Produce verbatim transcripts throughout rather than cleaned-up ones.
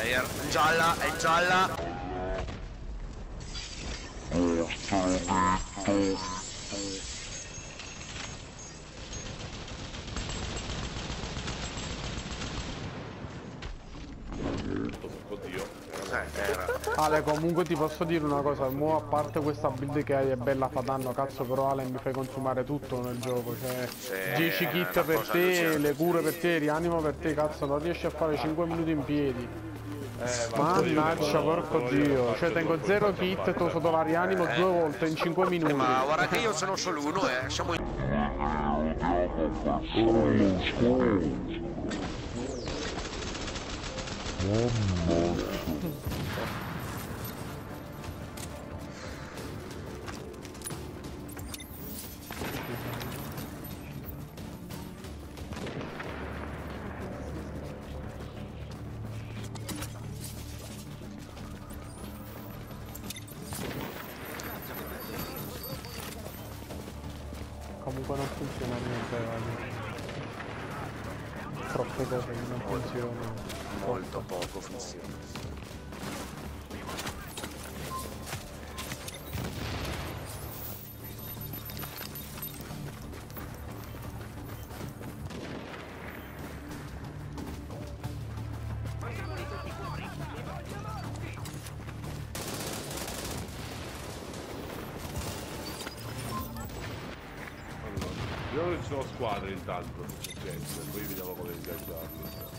È gialla, è gialla. Oddio. Era. Ale, comunque ti posso dire una cosa, mo a parte questa build che hai è bella, fa danno, cazzo, però Ale mi fai consumare tutto nel gioco, cioè Sì, dieci kit per te, le cure per te, rianimo per te, cazzo, non riesci a fare cinque minuti in piedi. Eh, Mannaggia, porco dio, cioè tengo zero kit, ti ho usato la rianimo due volte in cinque minuti. Eh, ma guarda che io sono solo uno, eh, siamo in... Comunque non funziona niente, vale. Troppe cose che non funzionano. Molto poco funziona. Vediamo che ci sono squadre intanto, poi vediamo come ingaggiarli.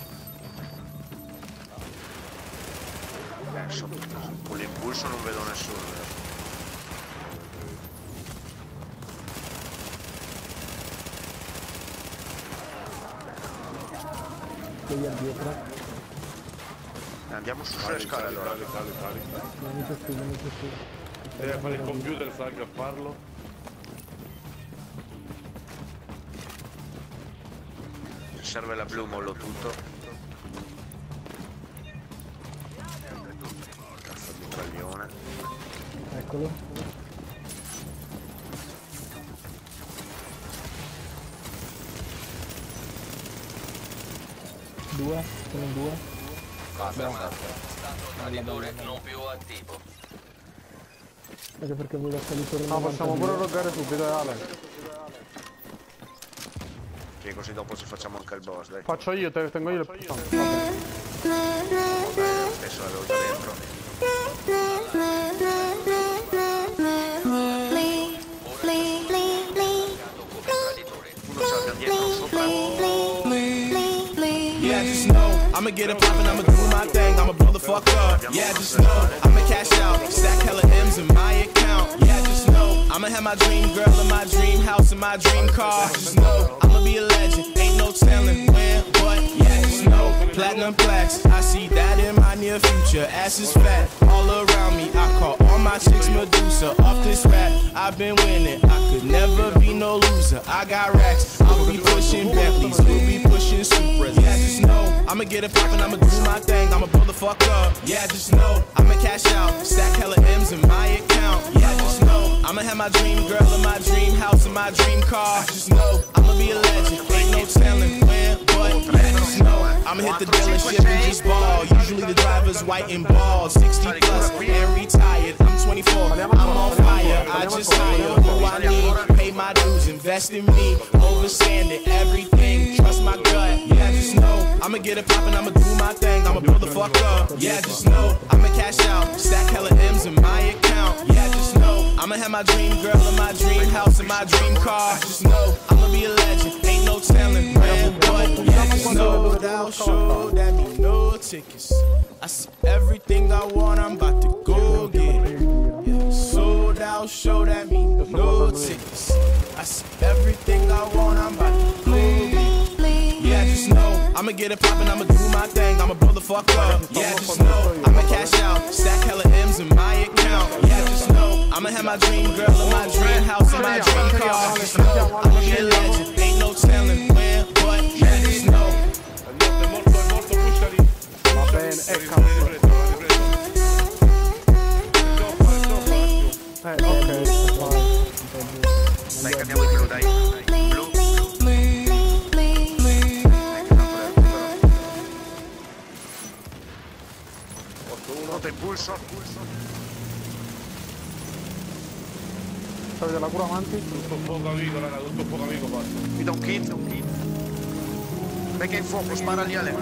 Eh, sono... con l'impulso non vedo nessuno. Qui dietro. Andiamo su sulle scale allora. Cali, cali, cali. Venite qui, venite qui. Deve fare il computer, sa anche a farlo. Se serve la blu mollo tutto. Cazzo di mitraglione. Eccolo. Due, sono due. Confermato. Traditore non più attivo. Anche perché vuoi lasciare il torneo. Ma possiamo pure roggare subito, Ale. Che così dopo ci facciamo anche il boss, dai. Faccio io, te tengo io le persone. Vabbè, adesso l'avevo già dentro. Uno c'ha dietro sopra. Yeah, just know I'ma get it poppin', I'ma do my thing, I'ma blow the fuck up. Yeah, just know I'ma cash out, stack hella M's in my account. Yeah, just know I'ma have my dream girl in my dream house in my dream car. Just know I'ma be a legend, ain't no telling when, but yeah, just know platinum plaques, I see that in my near future. Ass is fat, all around me, I call all my chicks Medusa. Off this rap, I've been winning, I could never be no loser. I got racks, I'll be pushing Bentleys, we'll be pushing Supras. Yeah, just know I'ma get it poppin', I'ma do my thing, I'ma blow the fuck up. Yeah, just know I'ma cash out, stack hella M's in my account. Yeah, just know I'ma have my dream girl in my dream house in my dream car. Just know I'ma be a legend, ain't no telling when, but yeah, just know I'ma hit the dealership and just ball. Usually the driver's white and bald, sixty plus and retired. I'm twenty-four, I'm on fire, I just hire who I need, pay my dues, invest in me, overstanding everything, trust my gut. Yeah, just know I'ma get it poppin', I'ma do my thing, I'ma blow the fuck up. Yeah, just know I'ma cash out, stack hella M's in my account. Yeah, just know I'ma have my dream girl in my dream house in my dream car. Just know I'ma be a legend, ain't no telling when, but yeah, just know without show that me no tickets. I see everything I want, I'm about to go get it. Yeah, sold out show that me no tickets. I see everything I want, I'm about to go get it. Yeah, just know I'ma get it poppin', I'ma do my thing, I'ma blow the fuck up. Yeah, just know I'ma cash out, stack hella M's in my account. Yeah, just know I'ma have my dream girl in my dream house in my dream car. Just know I'ma be a legend, ain't no telling when, but yeah, just know. È morto, è morto, pushali. Va bene, e cazzo. Eh, ok, dai, cambiamo il blu, dai. Blu. Noto impulso. Avete la cura avanti? Tutto poco amico, raga, tutto poco amico fatto. Mi do un kit. Becca in fuoco, spara lì Ale.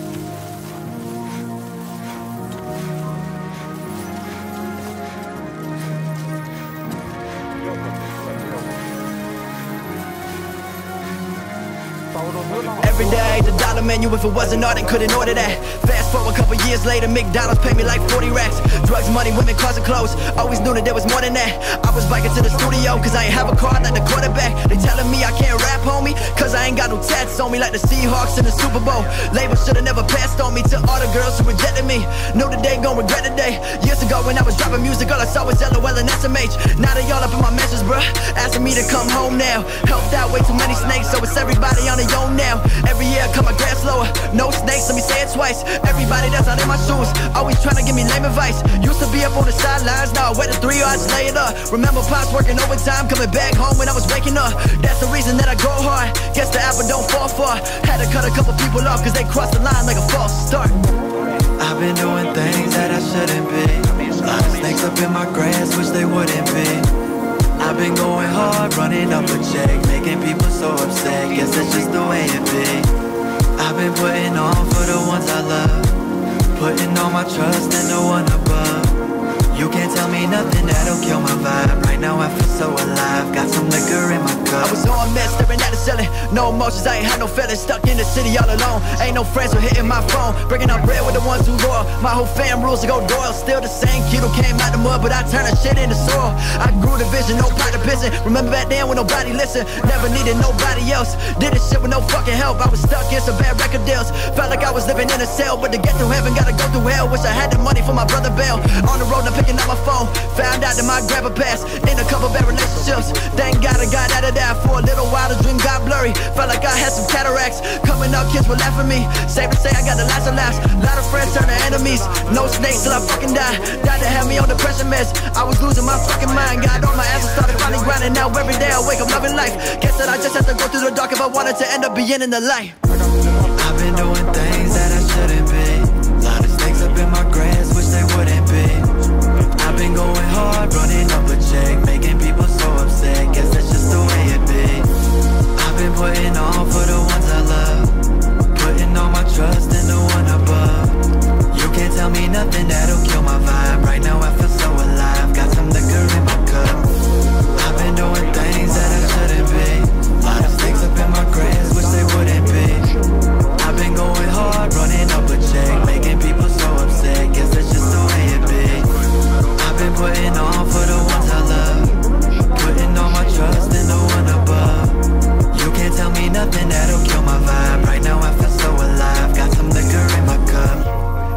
Every day, the dollar menu, if it wasn't art, couldn't order that. Fast forward a couple years later, McDonald's paid me like forty racks. Drugs, money, women, cars and clothes. Always knew that there was more than that. I was biking to the studio, cause I ain't have a car like the quarterback. They telling me I can't rap, homie, cause I ain't got no tats on me like the Seahawks in the Super Bowl. Label should've never passed on me. To all the girls who rejected me, know that they gon' regret the day. Years ago when I was dropping music, all I saw was LOL and S M H. Now they all up in my messages, bruh, asking me to come home now. Helped out way too many snakes, so it's everybody on their own now. Every year I cut my grass lower, no snakes, let me say it twice. Everybody that's not in my shoes, always trying to give me lame advice. Used to be up on the sidelines, now I wear the three yards, lay it up. Remember Pops working overtime, coming back home when I was waking up. That's the reason that I go hard, guess the apple don't fall far. Had to cut a couple people off, cause they crossed the line like a false start. I've been doing things that I shouldn't be. A lot of snakes up in my grass, wish they wouldn't be. I've been going hard, running up a check, making people so upset, guess that's just the way it be. I've been putting on for the ones I love, putting all my trust in the one above. You can't tell me nothing that'll kill my vibe. Right now I feel so alive, got some liquor in my cup. I was on mess, staring at the ceiling, no emotions, I ain't had no feelings. Stuck in the city all alone, ain't no friends who hitting my phone. Breaking up bread with the ones who loyal, my whole fam rules to go doyle. Still the same kid who came out the mud, but I turned that shit into soil. I grew the vision, no pot to pissing. Remember back then when nobody listened, never needed nobody else. Did this shit with no fucking help, I was stuck in some bad record deals. Felt like I was living in a cell, but to get through heaven gotta go through hell. Wish I had the money for my brother Bell. On the road, I'm picking up my phone, found out that my grandpa passed in a couple bad relationships. Thank God I got out of that. For a little while the dream got blurry, felt like I had some cataracts. Coming up kids were laughing at me, safe to say I got the last of laughs. Lot of friends turned to enemies, no snakes till I fucking die. Died to have me on depression meds, I was losing my fucking mind. Got on my ass and started finally grinding. Now every day I wake up loving life. Guess that I just have to go through the dark if I wanted to end up being in the light. I've been doing things that I shouldn't be. Lot of snakes up in my grass, wish they wouldn't be. I've been going hard, running up a check, making people so upset, guess that's just the way it be. I've been putting on for the ones I love, putting all my trust in the one above. You can't tell me nothing that'll kill my vibe. Right now I feel so alive, got some liquor in my cup. I've been doing things that I shouldn't be. Lot of snakes up in my grass, wish they wouldn't be. I've been going hard, running up a check, making people so upset, guess that's just the way it be. I've been putting on for the ones I love, putting all my trust in the one above. You can't tell me nothing that'll kill my vibe. Right now I feel so alive, got some liquor in my cup.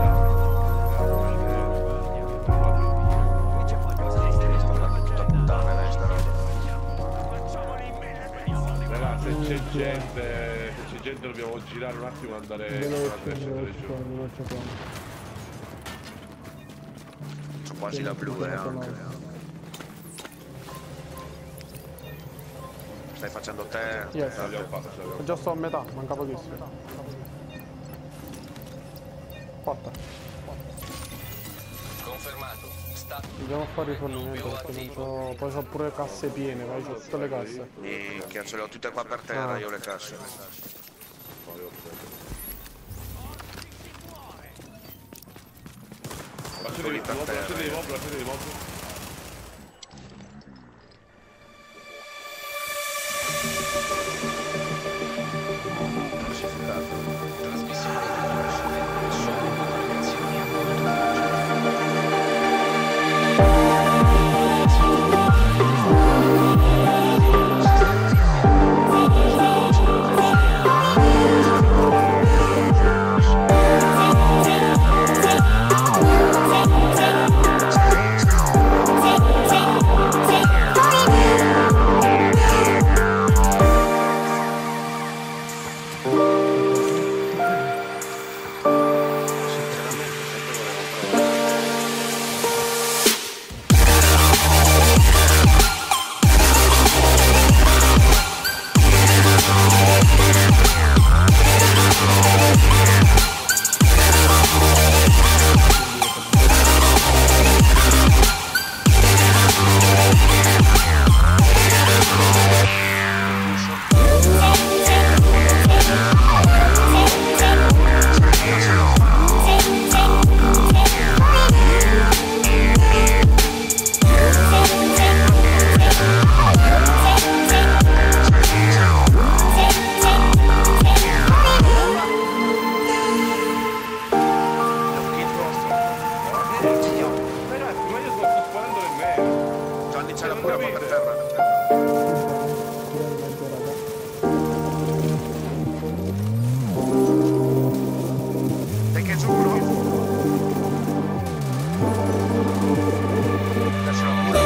Se c'è gente, se c'è gente dobbiamo girare un attimo e andare a scendere giù. C'ho quasi la blu eh, anche. Stai facendo te? Yes. L'abbiamo fatto, l'abbiamo Già sto a metà, manca pochissimo. Fatta. Confermato. Stato Andiamo a fare rifornimento perché non so. Poi c'ho pure casse piene, poi c'ho tutte le casse. Minchia, ce le ho tutte qua per terra, io le casse. Lasciate di mob, lasciate di mob, lasciate di mob. c'è la pure qua per terra. Dai che giuro. Adesso la pure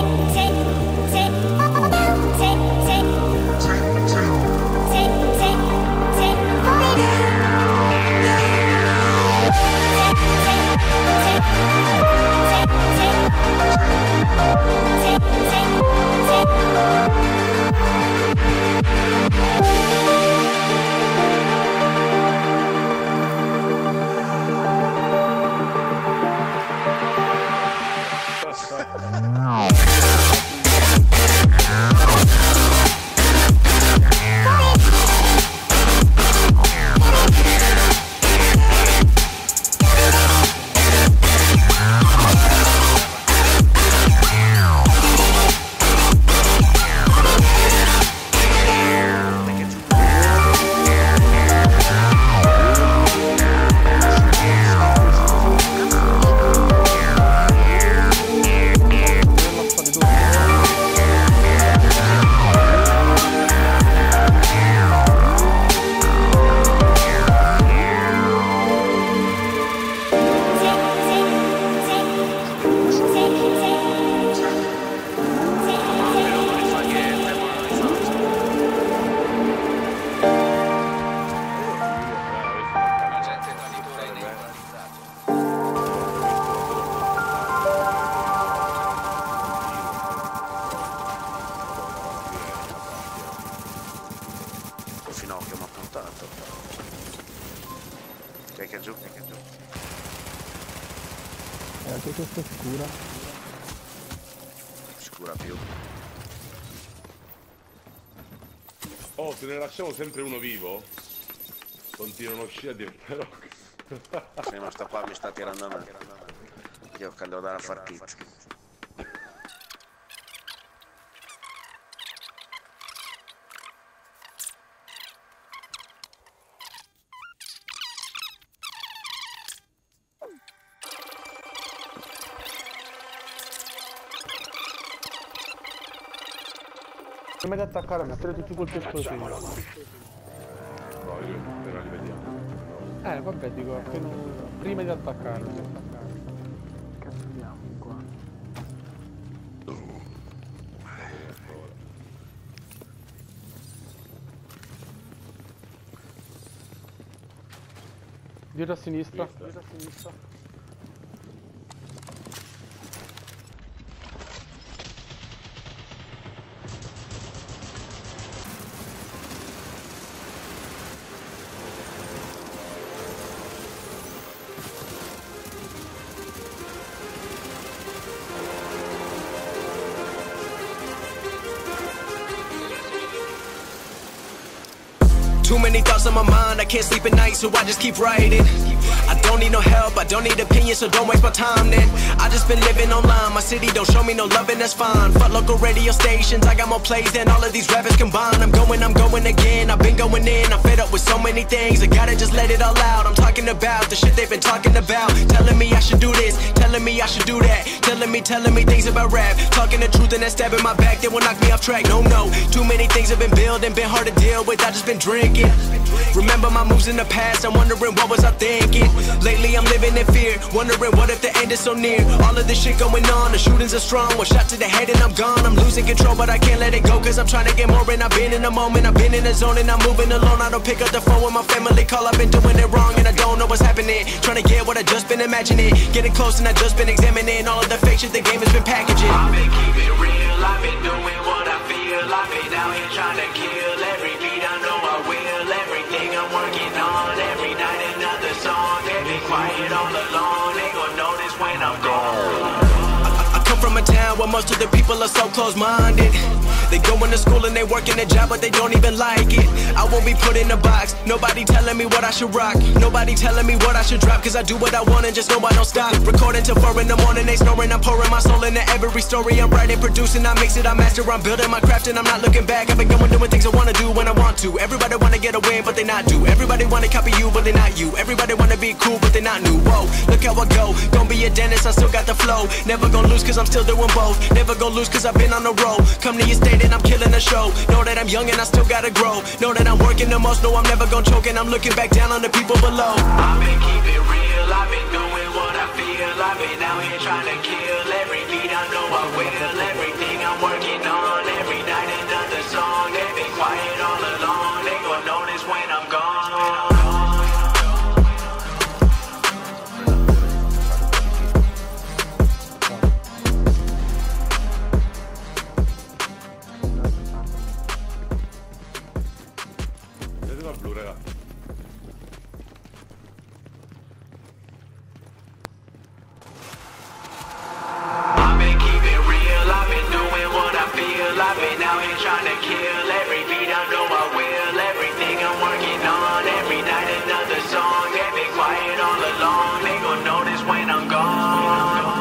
Finocchio mi ha puntato. Che che giù, che che giù. Eh, anche questa è sicura. Sicura più. Oh, se ne lasciamo sempre uno vivo, continuano a uscire a dire però. Sì, ma sta qua mi sta tirando a me. Io che devo andare a far kit. Prima di attaccare mi ha preso tutti i colpi esplosivi. No, io però li vediamo. Eh vabbè dico, appena... prima di attaccare. Cambiamo qua. Dietro a sinistra. Dietro a sinistra. Too many thoughts on my mind, I can't sleep at night, so I just keep writing. I don't need no help, I don't need opinions, so don't waste my time then. I just been living online, my city don't show me no love and that's fine. Fuck local radio stations, I got more plays than all of these rappers combined. I'm going, I'm going again, I've been going in, I'm fed up with so many things. I gotta just let it all out, I'm talking about the shit they've been talking about. Telling me I should do this, telling me I should do that. Telling me, telling me things about rap. Talking the truth and that stab in my back, they will knock me off track. No, no, too many things have been building, been hard to deal with, I just been drinking. Remember my moves in the past, I'm wondering what was I thinking. Lately I'm living in fear, wondering what if the end is so near. All of this shit going on, the shootings are strong. One shot to the head and I'm gone, I'm losing control but I can't let it go. Cause I'm trying to get more and I've been in the moment. I've been in the zone and I'm moving alone. I don't pick up the phone when my family call, I've been doing it wrong and I don't know what's happening. Trying to get what I just been imagining, getting close and I just been examining all of the fake shit the game has been packaging. I've been keeping it real, I've been doing what I feel. I've been out here trying to kill every beat, I know I will. Everything I'm working on, every night another song. They be quiet all along, they gon' notice when I'm gone. I come from a town where most of the people are so close-minded. They go into school and they work in a job but they don't even like it. I won't be put in a box, nobody telling me what I should rock. Nobody telling me what I should drop, cause I do what I want and just know I don't stop. Recording till four in the morning, they snoring, I'm pouring my soul into every story. I'm writing, producing, I mix it, I master, I'm building my craft and I'm not looking back. I've been going doing things I wanna do when I want to. Everybody wanna get a win but they not do. Everybody wanna copy you but they not you. Everybody wanna be cool but they not new. Whoa, look how I go, gon' be a dentist, I still got the flow. Never gonna lose cause I'm still doing both. both. Never go lose cause I've been on the road. Come to your state and I'm killing the show. Know that I'm young and I still gotta grow. Know that I'm working the most, know I'm never gonna choke. And I'm looking back down on the people below. I've been keeping real, I've been doing what I feel. I've been out here trying to kill every beat, I know I will. Everything I'm working on, every night another song. They've been quiet all along, they gon' notice when I'm gone. Vedete il blu, raga. I've been keeping real, I've been doing what I feel. I've been out here trying to kill every beat, I know I will. Everything I'm working on, every night another song. They've been quiet all along, they gon' notice when I'm gone.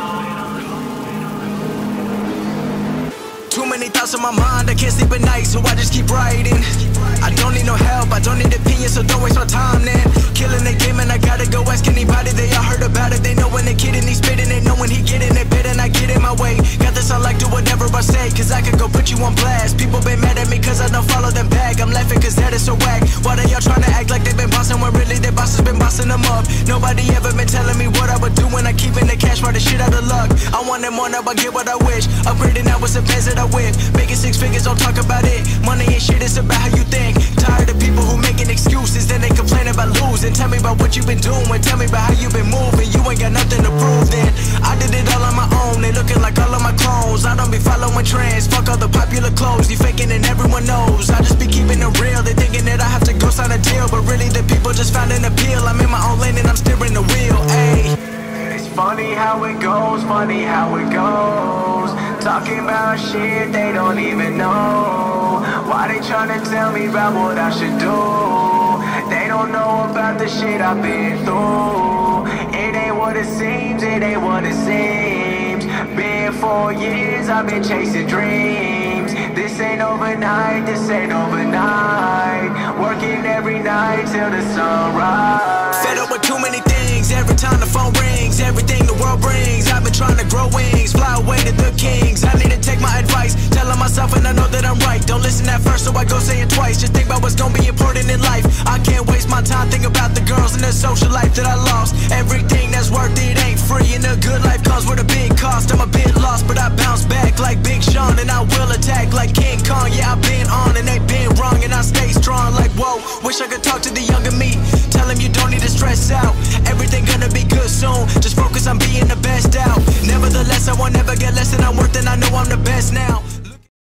Too many thoughts on my mind, I can't sleep at night, so I just keep writing. I don't need no help, I don't need opinions, so don't waste my time then. Killing the game and I gotta go ask anybody, they all heard about it. They know when the kid and he's spitting, they know when he get in it bit and I get in my way. Got this, I like do whatever I say, cause I could go put you on blast. People been mad at me cause I don't follow them back. I'm laughing cause that is so whack. Why they all trying to act like they been bossing when really their bosses been bossing them up? Nobody ever been telling me what I would do when I keep in the cash for the shit out of luck. I wanted more, now I get what I wish. Upgrading now with some pants that I whip. Making six figures, don't talk about it. Money ain't shit, it's about how you think. Tired of people who making excuses, then they complain about losing. Tell me about what you been doing, tell me about how you been moving. You ain't got nothing to prove then. I did it all on my own, they looking like all of my clones. I don't be following trends, fuck all the popular clothes. You faking and everyone knows, I just be keeping it real. They thinking that I have to go sign a deal, but really the people just found an appeal. I'm in my own lane and I'm steering the wheel, ayy. It's funny how it goes, funny how it goes. Talking about shit they don't even know. Why they tryna tell me about what I should do? They don't know about the shit I've been through. It ain't what it seems, it ain't what it seems. Been four years, I've been chasing dreams. This ain't overnight, this ain't overnight. Working every night till the sunrise. Fed up with too many things, every time the phone rings. Everything the world brings, I've been trying to grow wings. Fly away to the kings, I need to take my advice. Telling myself and I know that I'm right. Don't listen at first so I go say it twice. Just think about what's gonna be important in life. I can't waste my time thinking about the girls and the social life that I lost. Everything that's worth it ain't free, and a good life comes with a big cost. I'm a bit lost, but I bounce back like Big Sean, and I will attack like King Kong. Yeah, I've been on and they been wrong, and I stay strong like whoa. Wish I could talk to the young